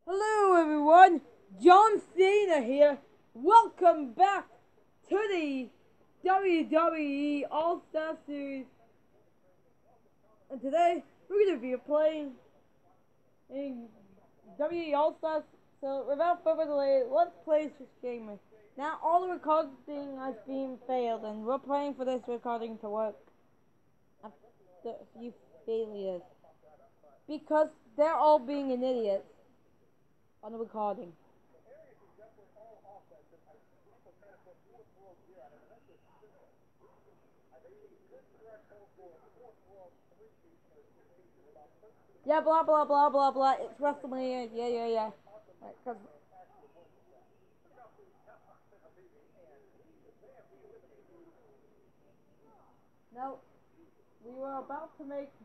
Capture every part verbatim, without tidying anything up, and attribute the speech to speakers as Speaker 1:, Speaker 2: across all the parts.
Speaker 1: Hello everyone, John Cena here. Welcome back to the W W E All Stars series. And today we're going to be playing in W W E All Stars. So without further delay, let's play this game. Now all the recording has been failed and we're praying for this recording to work after a few failures. Because they're all being an idiot on the recording. Yeah, blah blah blah blah blah. It's WrestleMania. Yeah, yeah, yeah. Right, cause no, we were about to make.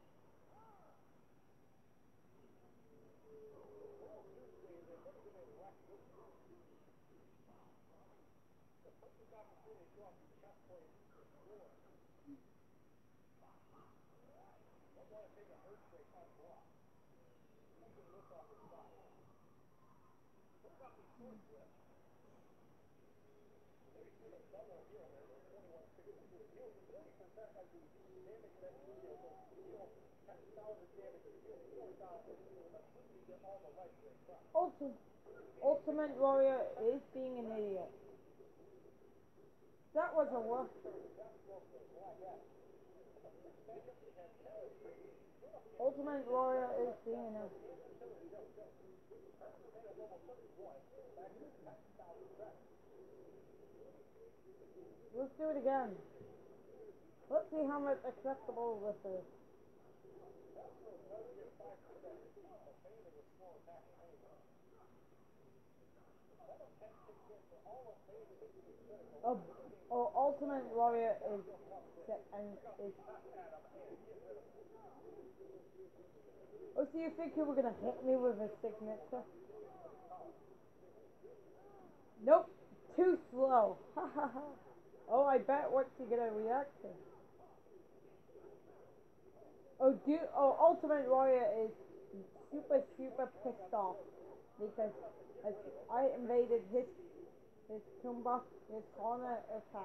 Speaker 1: Ultimate, Ultimate Warrior is being an idiot. That was a work. Ultimate Warrior is being an idiot. Let's do it again. Let's see how much acceptable this is. Oh, oh Ultimate Warrior is and is. Oh, so you think you were gonna hit me with a signature? Nope, too slow. Oh, I bet what's he gonna react to? Oh, do oh Ultimate Warrior is super super pissed off because as I invaded his his Tumba, his corner attack.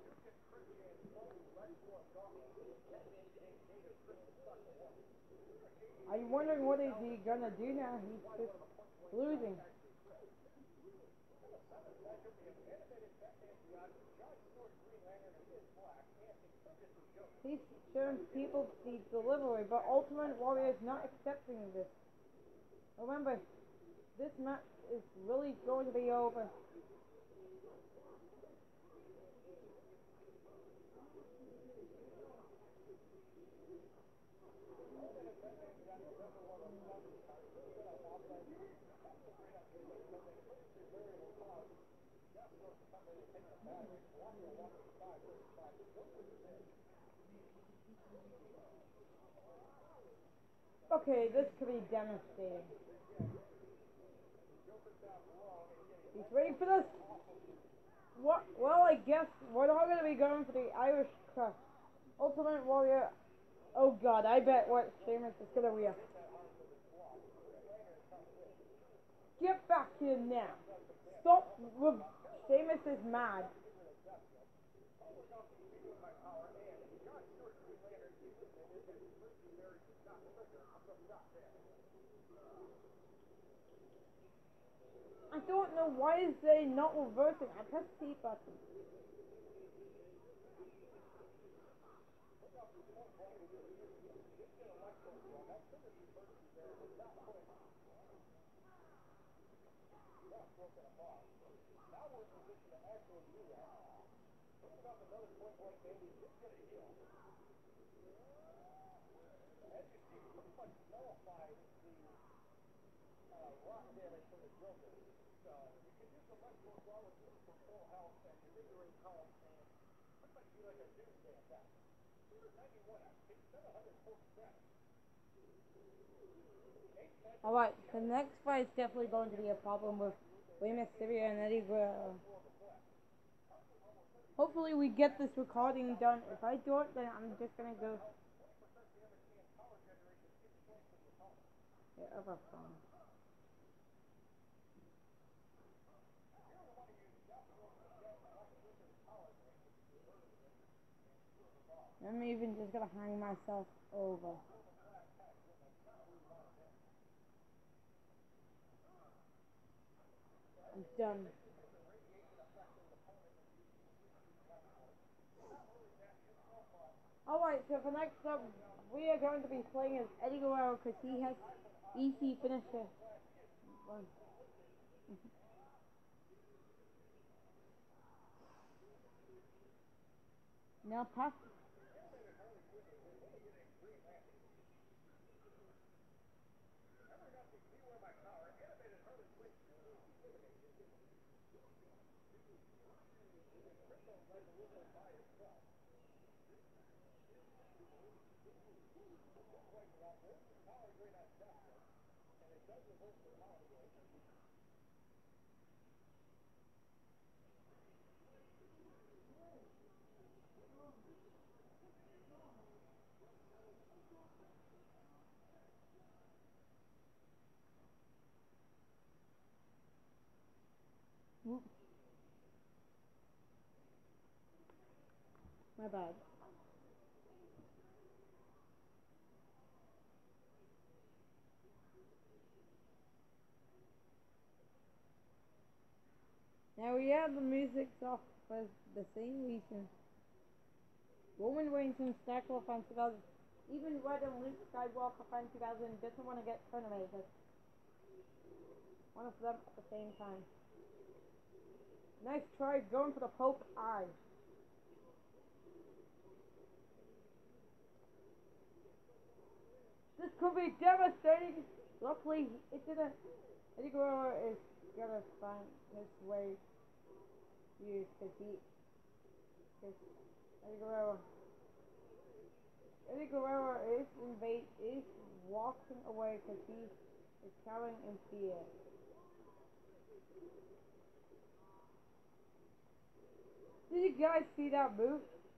Speaker 1: I'm wondering what is he gonna do now? He's just losing. He's showing people the delivery, but Ultimate Warrior is not accepting this. Remember, this match is really going to be over. Okay, this could be devastating. He's ready for this. What? Well, I guess we're not going to be going for the Irish Crush. Ultimate Warrior. Oh God, I bet what Sheamus is going to react. Get back here now. Stop with Sheamus is mad. I don't know why is they not reversing. I pressed T button. Alright, the next fight is definitely going to be a problem with Rey Mysterio and Eddie Guerrero. Hopefully we get this recording done. If I do it, then I'm just gonna go the other phone. I'm even just gonna hang myself over. I'm done. Alright, so for next up, we are going to be playing as Eddie Guerrero because he has easy finisher. Now pass. Oops. My bad. Now we have the music off for the same reason. Roman Reigns and Stackle fan two thousand. Even Red and Luke Skywalker fan two thousand doesn't want to get terminated. One of them at the same time. Nice try going for the poke eye. This could be devastating. Luckily, it didn't. Eddie Guerrero is gonna find his way used because he. Cause Eddie Guerrero. Eddie Guerrero is invade is walking away because he is cowering in fear. Did you guys see that move?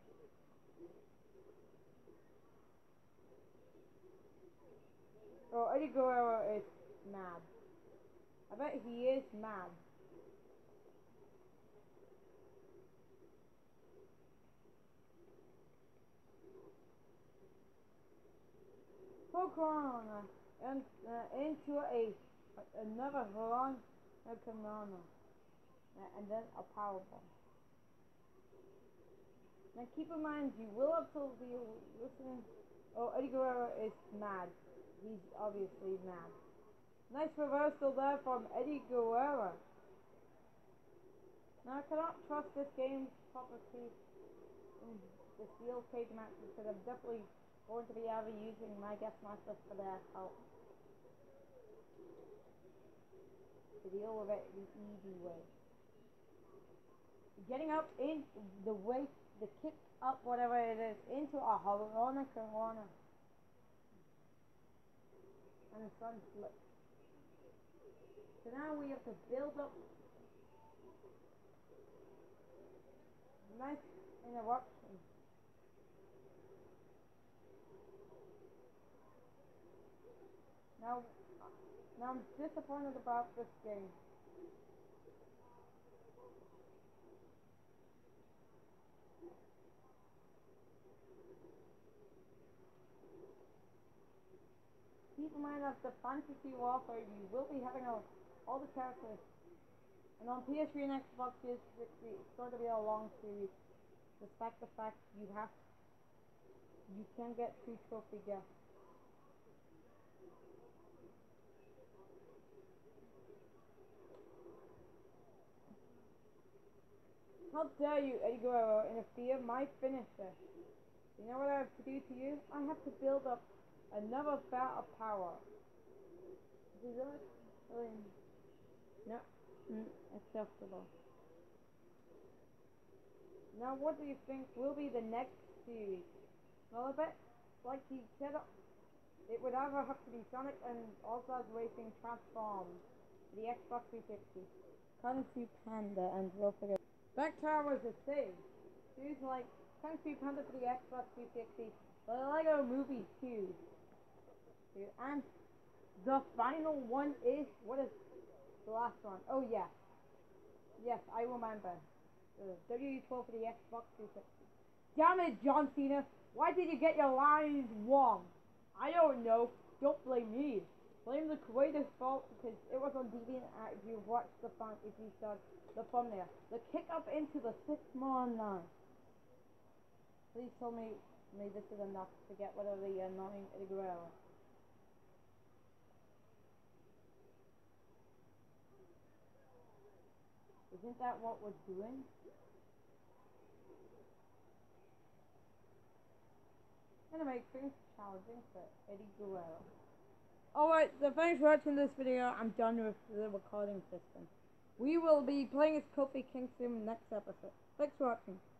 Speaker 1: Oh, Eddie Guerrero is mad. I bet he is mad. Pokemon and uh, into a another long Pokemon uh, and then a powerbomb. Now keep in mind, you will have to be listening. Oh, Eddie Guerrero is mad. He's obviously mad. Nice reversal there from Eddie Guerrero. Now I cannot trust this game's property in the steel cage matches because I'm definitely going to be either using my guest masters for their help to deal with it the easy way. Getting up in the way, the kick up, whatever it is, into a Harona Corona and a front flip. So now we have to build up. Nice interruption. Now, now I'm disappointed about this game. Keep in mind that the Fantasy Warfare, you will be having a, all the characters. And on P S three and Xbox three sixty, it's going to be a long series. Despite the fact you have, you can get two trophy guests. How dare you, Eddie Guerrero, interfere my finisher? You know what I have to do to you? I have to build up another vat of power. Is that really no mm, acceptable? Now what do you think will be the next series? Well, I bet, like he said, it would either have to be Sonic and All Stars Racing Transformed for the Xbox three sixty. Kung Fu Panda and we'll forget. Back Tower was a thing. Dudes like Kung Fu Panda for the Xbox three sixty, the Lego Movie two. Dude, and the final one is, what is the last one? Oh yeah. Yes, I remember. The W W E twelve for the Xbox three sixty. Damn it, John Cena. Why did you get your lines wrong? I don't know. Don't blame me. Blame the creator's fault because it was on DeviantArt if you watched the fun if you saw the thumbnail. The kick up into the six man nine. Please tell me, me this is enough to get rid of the annoying Eddie Guerrero. Isn't that what we're doing? Gonna make things challenging for Eddie Guerrero. Alright, so thanks for watching this video. I'm done with the recording system. We will be playing as Kofi Kingston next episode. Thanks for watching.